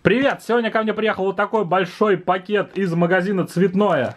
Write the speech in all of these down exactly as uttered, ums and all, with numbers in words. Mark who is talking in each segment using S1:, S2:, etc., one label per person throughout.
S1: Привет! Сегодня ко мне приехал вот такой большой пакет из магазина «Цветное».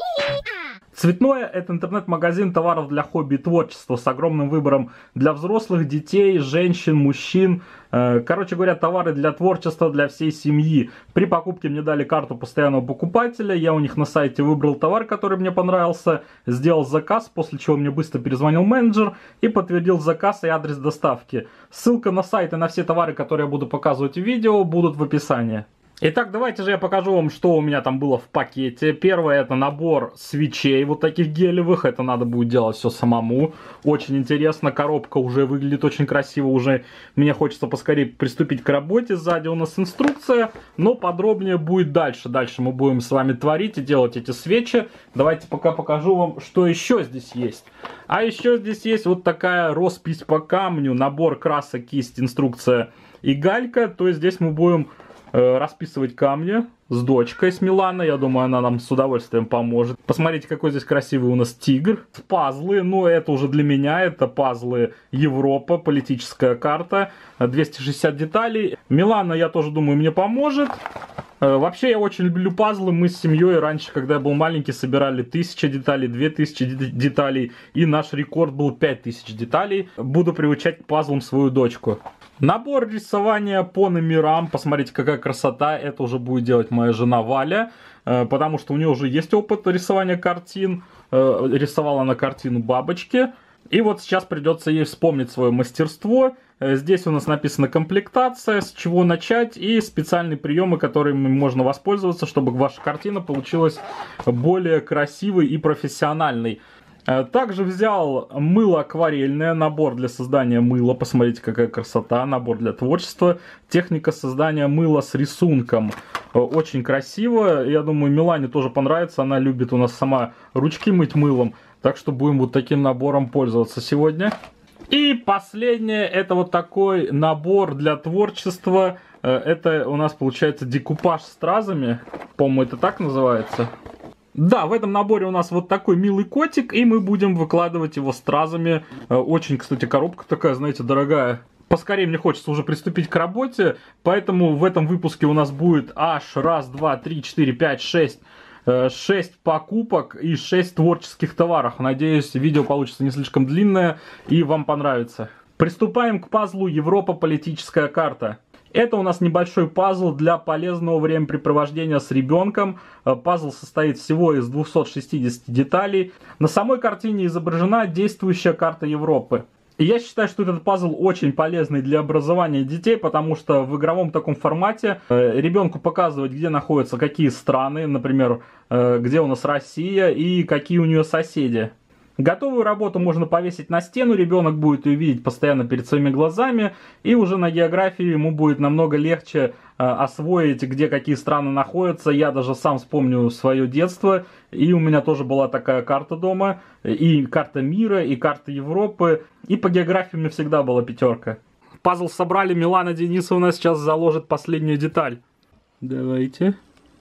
S1: «Цветное» — это интернет-магазин товаров для хобби и творчества с огромным выбором для взрослых, детей, женщин, мужчин. Короче говоря, товары для творчества, для всей семьи. При покупке мне дали карту постоянного покупателя. Я у них на сайте выбрал товар, который мне понравился, сделал заказ, после чего мне быстро перезвонил менеджер и подтвердил заказ и адрес доставки. Ссылка на сайт и на все товары, которые я буду показывать в видео, будут в описании. Итак, давайте же я покажу вам, что у меня там было в пакете. Первое — это набор свечей, вот таких гелевых. Это надо будет делать все самому. Очень интересно, коробка уже выглядит очень красиво. Уже мне хочется поскорее приступить к работе. Сзади у нас инструкция, но подробнее будет дальше. Дальше мы будем с вами творить и делать эти свечи. Давайте пока покажу вам, что еще здесь есть. А еще здесь есть вот такая роспись по камню. Набор красок, кисть, инструкция и галька. То есть здесь мы будем расписывать камни с дочкой, с Миланой. Я думаю, она нам с удовольствием поможет. Посмотрите, какой здесь красивый у нас тигр. Пазлы, но это уже для меня. Это пазлы Европа, политическая карта. двести шестьдесят деталей. Милана, я тоже думаю, мне поможет. Вообще, я очень люблю пазлы. Мы с семьей раньше, когда я был маленький, собирали тысячу деталей, две тысячи деталей. И наш рекорд был пять тысяч деталей. Буду приучать к пазлам свою дочку. Набор рисования по номерам. Посмотрите, какая красота. Это уже будет делать моя жена Валя. Потому что у нее уже есть опыт рисования картин. Рисовала она картину бабочки. И вот сейчас придется ей вспомнить свое мастерство. Здесь у нас написана комплектация, с чего начать, и специальные приемы, которыми можно воспользоваться, чтобы ваша картина получилась более красивой и профессиональной. Также взял мыло акварельное, набор для создания мыла. Посмотрите, какая красота, набор для творчества. Техника создания мыла с рисунком. Очень красиво. Я думаю, Милане тоже понравится. Она любит у нас сама ручки мыть мылом. Так что будем вот таким набором пользоваться сегодня. И последнее, это вот такой набор для творчества. Это у нас получается декупаж стразами. По-моему, это так называется. Да, в этом наборе у нас вот такой милый котик, и мы будем выкладывать его стразами. Очень, кстати, коробка такая, знаете, дорогая. Поскорее мне хочется уже приступить к работе, поэтому в этом выпуске у нас будет аж раз, два, три, четыре, пять, шесть, шесть покупок и шесть творческих товаров. Надеюсь, видео получится не слишком длинное и вам понравится. Приступаем к пазлу Европа, политическая карта. Это у нас небольшой пазл для полезного времяпрепровождения с ребенком. Пазл состоит всего из двухсот шестидесяти деталей. На самой картине изображена действующая карта Европы. И я считаю, что этот пазл очень полезный для образования детей, потому что в игровом таком формате ребенку показывать, где находятся какие страны, например, где у нас Россия и какие у нее соседи. Готовую работу можно повесить на стену, ребенок будет ее видеть постоянно перед своими глазами, и уже на географии ему будет намного легче э, освоить, где какие страны находятся. Я даже сам вспомню свое детство, и у меня тоже была такая карта дома, и карта мира, и карта Европы, и по географии у меня всегда была пятерка. Пазл собрали, Милана Денисовна сейчас заложит последнюю деталь. Давайте.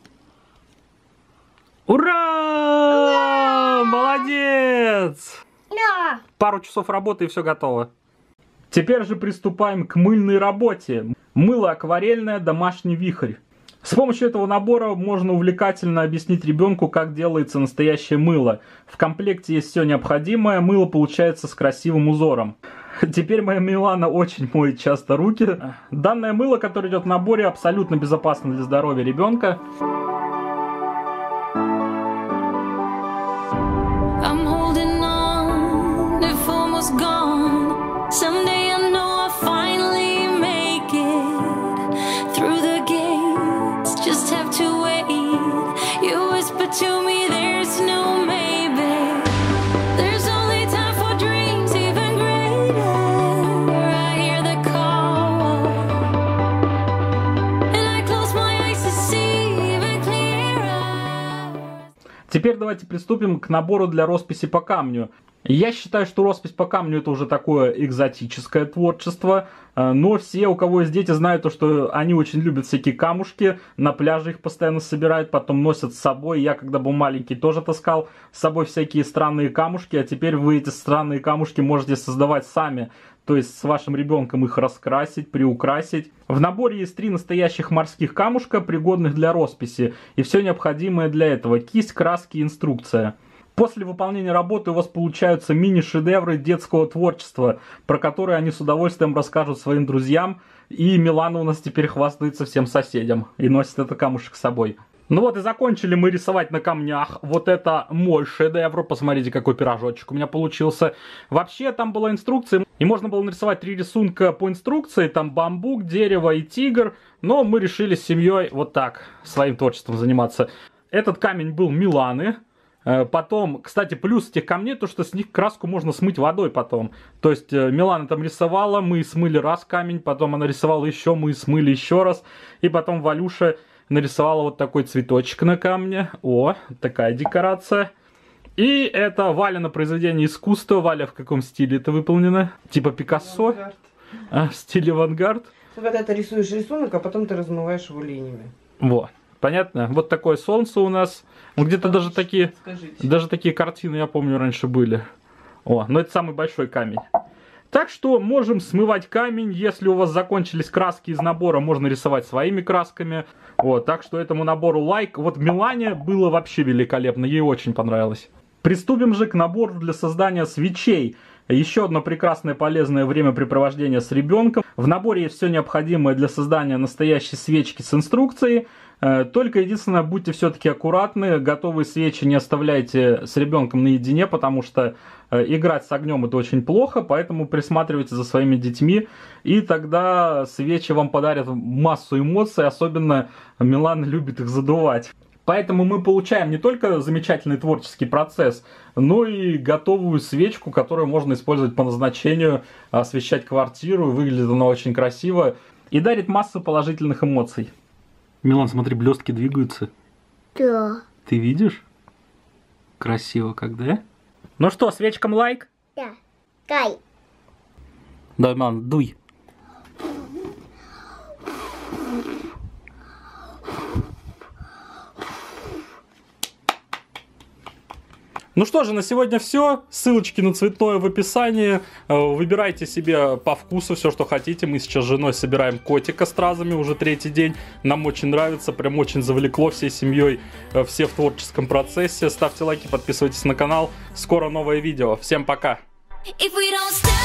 S1: Ура! Молодец!
S2: Да.
S1: Пару часов работы и все готово. Теперь же приступаем к мыльной работе. Мыло акварельное, домашний вихрь. С помощью этого набора можно увлекательно объяснить ребенку, как делается настоящее мыло. В комплекте есть все необходимое, мыло получается с красивым узором. Теперь моя Милана очень моет часто руки. Данное мыло, которое идет в наборе, абсолютно безопасно для здоровья ребенка.
S3: Someday I know I'll finally make it through the gates. Just have to wait. You whisper to me, there's no maybe. There's only time for dreams even greater. I hear the call, and I close my eyes to see even clearer.
S1: Теперь давайте приступим к набору для росписи по камню. Я считаю, что роспись по камню это уже такое экзотическое творчество, но все, у кого есть дети, знают то, что они очень любят всякие камушки, на пляже их постоянно собирают, потом носят с собой. Я, когда был маленький, тоже таскал с собой всякие странные камушки, а теперь вы эти странные камушки можете создавать сами. то есть с вашим ребенком их раскрасить, приукрасить. В наборе есть три настоящих морских камушка, пригодных для росписи, и все необходимое для этого: кисть, краски и инструкция. После выполнения работы у вас получаются мини-шедевры детского творчества, про которые они с удовольствием расскажут своим друзьям, и Милана у нас теперь хвастается всем соседям и носит этот камушек с собой. Ну вот и закончили мы рисовать на камнях. Вот это мой шедевр. Посмотрите, какой пирожочек у меня получился. Вообще там была инструкция, и можно было нарисовать три рисунка по инструкции. Там бамбук, дерево и тигр. Но мы решили с семьей вот так своим творчеством заниматься. Этот камень был Миланы. Потом, кстати, плюс этих камней, то что с них краску можно смыть водой потом. То есть Милана там рисовала, мы смыли раз камень, потом она рисовала еще, мы смыли еще раз. И потом Валюша нарисовала вот такой цветочек на камне. О, такая декорация. И это Валя на произведение искусства. Валя, в каком стиле это выполнено? Типа Пикассо? А, в стиле авангард?
S2: Когда ты рисуешь рисунок, а потом ты размываешь его линиями.
S1: Вот. Понятно? Вот такое солнце у нас. Ну, где-то даже такие, даже такие картины, я помню, раньше были. О, но это самый большой камень. Так что можем смывать камень. Если у вас закончились краски из набора, можно рисовать своими красками. Вот, так что этому набору лайк. Вот Милане было вообще великолепно, ей очень понравилось. Приступим же к набору для создания свечей. Еще одно прекрасное полезное времяпрепровождение с ребенком. В наборе есть все необходимое для создания настоящей свечки с инструкцией. Только единственное, будьте все-таки аккуратны, готовые свечи не оставляйте с ребенком наедине, потому что играть с огнем это очень плохо, поэтому присматривайте за своими детьми, и тогда свечи вам подарят массу эмоций, особенно Милана любит их задувать. Поэтому мы получаем не только замечательный творческий процесс, но и готовую свечку, которую можно использовать по назначению, освещать квартиру, выглядит она очень красиво и дарит массу положительных эмоций. Милан, смотри, блестки двигаются.
S4: Да.
S1: Ты видишь? Красиво как, да? Ну что, свечкам лайк?
S4: Да. Кай.
S1: Давай, мам, дуй. Ну что же, на сегодня все. Ссылочки на цветное в описании. Выбирайте себе по вкусу все, что хотите. Мы сейчас с женой собираем котика с стразами уже третий день. Нам очень нравится, прям очень завлекло всей семьей. Все в творческом процессе. Ставьте лайки, подписывайтесь на канал. Скоро новое видео. Всем пока! If we don't stop